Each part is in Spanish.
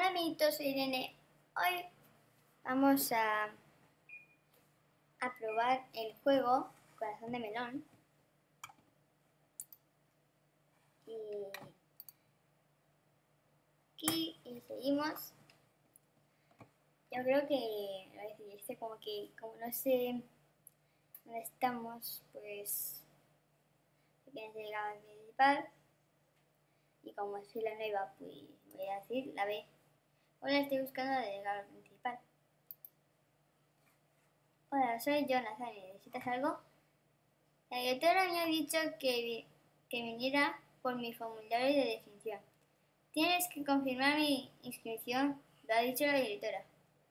Amiguitos, soy Irene. Hoy vamos a probar el juego Corazón de Melón. Y seguimos. Yo creo que, voy a decir, como no sé dónde estamos, pues tienes que llegar al principal. Y como soy la nueva, pues voy a decir la B. Ahora estoy buscando de llegar al principal. Hola, soy Jonathan y ¿necesitas algo? La directora me ha dicho que viniera por mi formulario de definición. Tienes que confirmar mi inscripción, lo ha dicho la directora.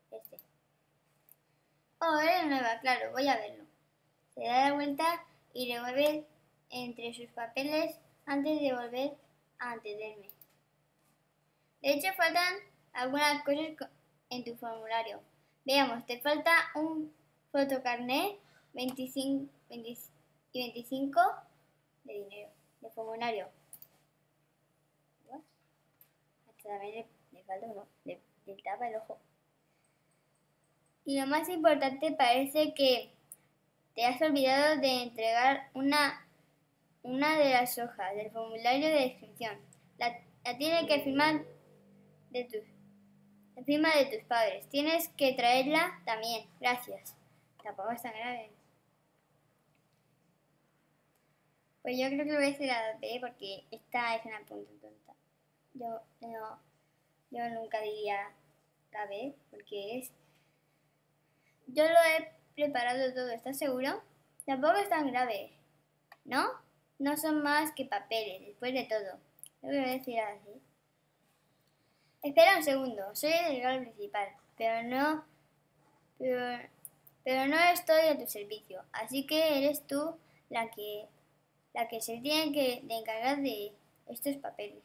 Oh, eres nueva, claro, voy a verlo. Se da la vuelta y revuelve entre sus papeles antes de volver a atenderme. De hecho, faltan algunas cosas en tu formulario. Veamos, te falta un fotocarné, 25 de dinero, de formulario. Hasta también le falta uno, le tapa el ojo. Y lo más importante, parece que te has olvidado de entregar una de las hojas del formulario de inscripción. La tiene que firmar la firma de tus padres. Tienes que traerla también. Gracias. Tampoco es tan grave. Pues yo creo que voy a hacer la B porque esta es una punta tonta. Yo nunca diría la B porque es... Yo lo he preparado todo, ¿estás seguro? Tampoco es tan grave, ¿no? No son más que papeles, después de todo. Yo voy a decir así. Espera un segundo, soy el delegado principal, pero no estoy a tu servicio, así que eres tú la que se tiene de encargar de estos papeles.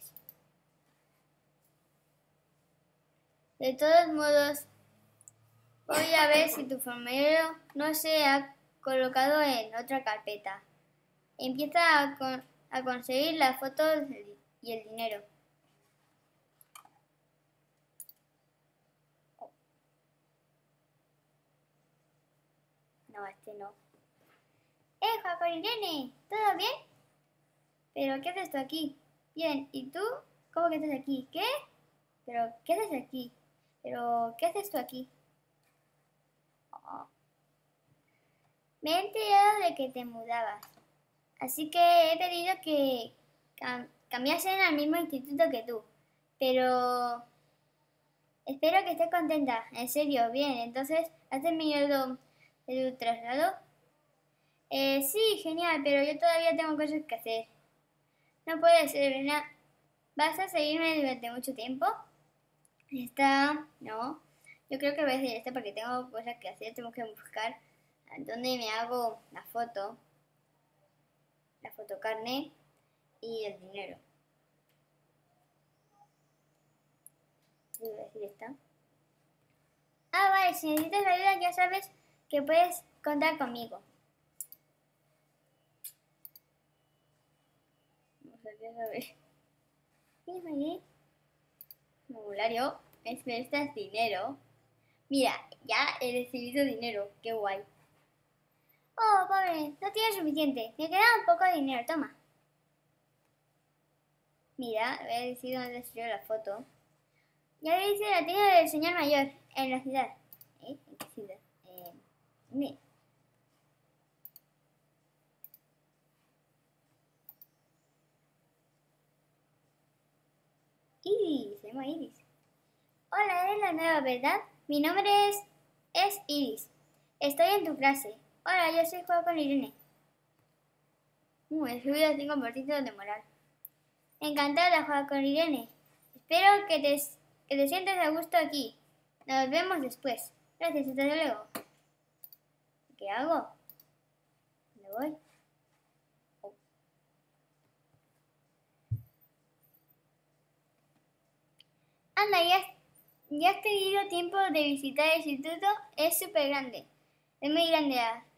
De todos modos, voy a ver si tu formulario no se ha colocado en otra carpeta. Empieza a conseguir las fotos y el dinero. No, este no. Juan Irene, ¿todo bien? ¿Pero qué haces tú aquí? Bien, ¿y tú? ¿Cómo que estás aquí? ¿Qué? ¿Pero qué haces aquí? ¿Pero qué haces tú aquí? Oh. Me he enterado de que te mudabas, así que he pedido que cambiasen al mismo instituto que tú, pero espero que estés contenta, en serio, bien, entonces, ¿has terminado de tu traslado? Sí, genial, pero yo todavía tengo cosas que hacer. No puede ser, Elena. ¿Vas a seguirme durante mucho tiempo? No. Yo creo que voy a hacer esta porque tengo cosas que hacer. Tengo que buscar dónde me hago la fotocarné y el dinero. Voy a decir esta. Ah, vale, si necesitas ayuda ya sabes que puedes contar conmigo. Vamos a ver. ¿Qué es allí? Formulario. Necesitas dinero. Mira, ya he recibido dinero. Qué guay. Oh, pobre, no tienes suficiente. Me queda un poco de dinero, toma. Mira, voy a decir dónde estoy la foto. Ya dice la tienda del señor mayor, en la ciudad. ¿En qué ciudad? ¿Dónde? Iris, se llama Iris. Hola, eres la nueva, ¿verdad? Mi nombre es Iris. Estoy en tu clase. Hola, yo soy Juego con Irene. He subido 5% de moral. Encantada, Juego con Irene. Espero que te sientas a gusto aquí. Nos vemos después. Gracias, hasta luego. ¿Qué hago? ¿Dónde voy? Oh. Anda, ya has tenido tiempo de visitar el instituto. Es súper grande. Es muy grande.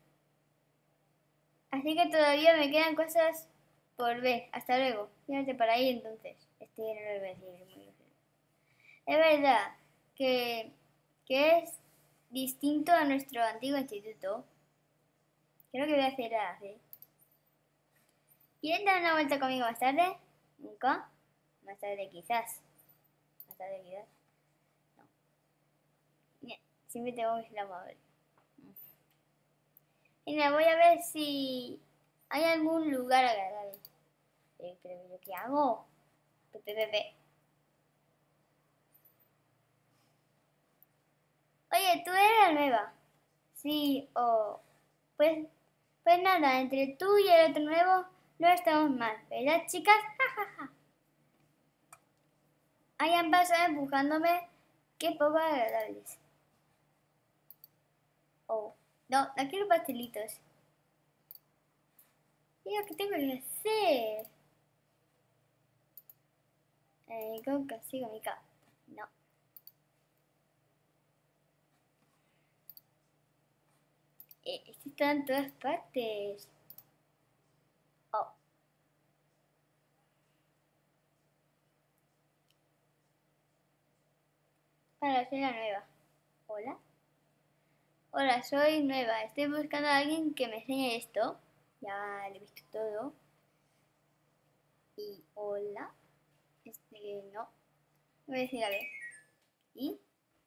Así que todavía me quedan cosas por ver. Hasta luego. Fíjate para ahí entonces. No lo voy a decir muy grosero. Es verdad que, que es distinto a nuestro antiguo instituto. Creo que voy a hacer hace. ¿Quieren dar una vuelta conmigo más tarde? ¿Nunca? Más tarde quizás. Más tarde quizás. No. Siempre tengo que ser amable. Mira, voy a ver si hay algún lugar agradable. Pero ¿yo qué hago? Pepe. Oye, tú eres la nueva. Sí, pues, pues nada, entre tú y el otro nuevo no estamos mal, ¿verdad, chicas? Ja, ja, ja. Ahí han pasado empujándome. Qué poco agradables. Oh, no, no quiero pastelitos. Digo, ¿qué tengo que hacer? ¿Cómo consigo mi capa? No. Esto está en todas partes. Oh. Para soy la nueva. Hola. Hola, soy nueva. Estoy buscando a alguien que me enseñe esto. Ya lo he visto todo. Y hola. No. Voy a decir a ver. ¿Y?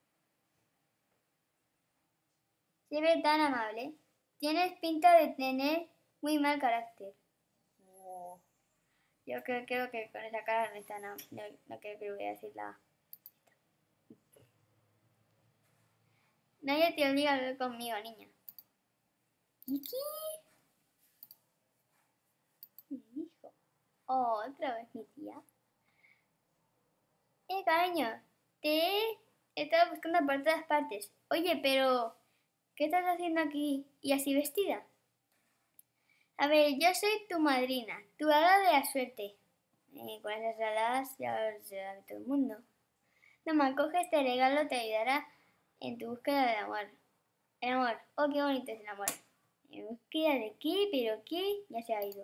Se ve tan amable. Tienes pinta de tener muy mal carácter. No. Yo creo que con esa cara no está no creo que voy a decir la. Nadie te obliga a hablar conmigo, niña. ¿Kiki? Mi hijo. Oh, otra vez mi tía. Cariño, te he estado buscando por todas partes. Oye, pero ¿qué estás haciendo aquí y así vestida? A ver, yo soy tu madrina, tu hada de la suerte. Con esas alas ya lo sabe todo el mundo. Toma, coge este regalo, te ayudará en tu búsqueda del amor. El amor, oh, qué bonito es el amor. ¿En búsqueda de qué? ¿Pero qué? Ya se ha ido.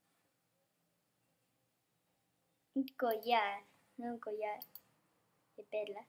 Un collar, no un collar de perlas.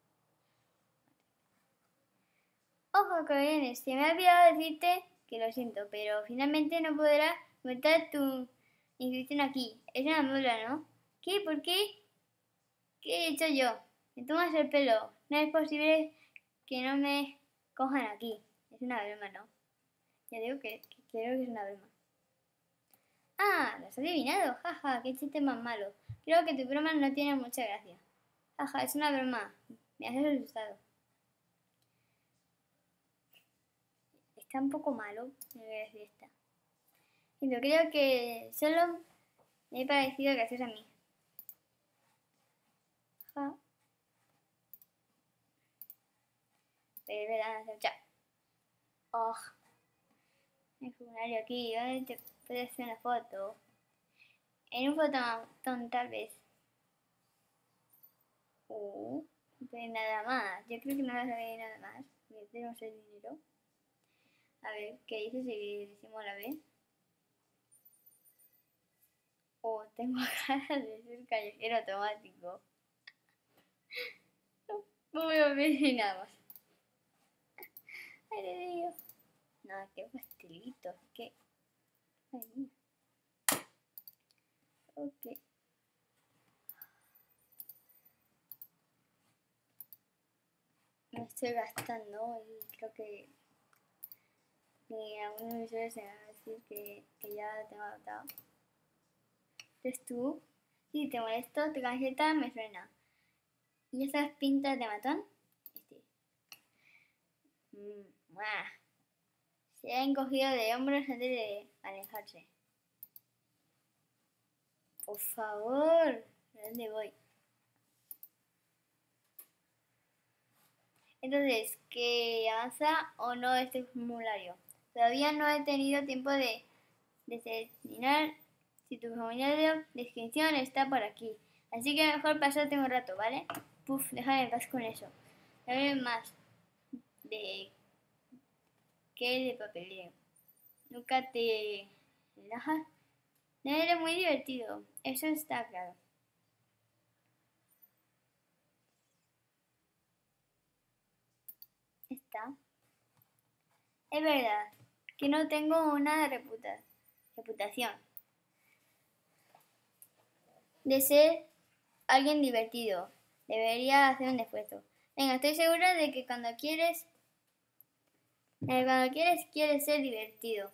Ojo, Coriones, se me ha olvidado decirte que lo siento, pero finalmente no podrás montar tu inscripción aquí. Es una burla, ¿no? ¿Qué? ¿Por qué? ¿Qué he hecho yo? Me tomas el pelo. No es posible que no me cojan aquí. Es una broma, ¿no? Ya digo que creo que es una broma. Ah, lo has adivinado. Jaja, qué chiste más malo. Creo que tu broma no tiene mucha gracia. Jaja, es una broma. Me has asustado. Está un poco malo, me voy a decir esta. Y yo creo que solo me he parecido gracioso a mí. Ja. Pero es verdad, no sé. Chao. Oh, el formulario aquí. ¿Dónde te puedes hacer una foto? En un fotón, tal vez. No hay nada más. Yo creo que no vas a ver nada más. Tenemos el dinero. A ver, ¿qué dice si decimos la B? Oh, tengo ganas de ser callejero automático. No voy a ver ni nada más. Ay, Dios mío. No, qué pastelitos, qué. Ay, mía. Ok. Me estoy gastando y creo que algunos de mis usuarios se van a decir que ya lo tengo adoptado. ¿Eres tú? Si te molesto, tu camiseta me suena. ¿Y esas pintas de matón? Este. Se ha encogido de hombros antes de alejarse. Por favor, ¿a dónde voy? Entonces, ¿qué avanza o no este formulario? Todavía no he tenido tiempo de determinar si tu formulario de inscripción está por aquí. Así que mejor pasarte un rato, ¿vale? Puf, déjame en paz con eso. Dame más de que de papeleo. Nunca te relajas. No eres muy divertido, eso está claro. egoísta. Es verdad que no tengo una reputación de ser alguien divertido. Debería hacer un esfuerzo. Venga, estoy segura de que cuando quieres ser divertido.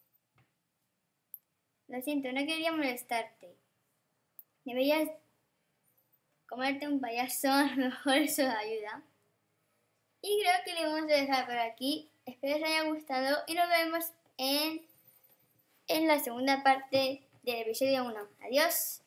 Lo siento, no quería molestarte. Deberías comerte un payaso, a lo mejor eso ayuda. Y creo que le vamos a dejar por aquí. Espero que os haya gustado y nos vemos en la segunda parte del episodio 1. Adiós.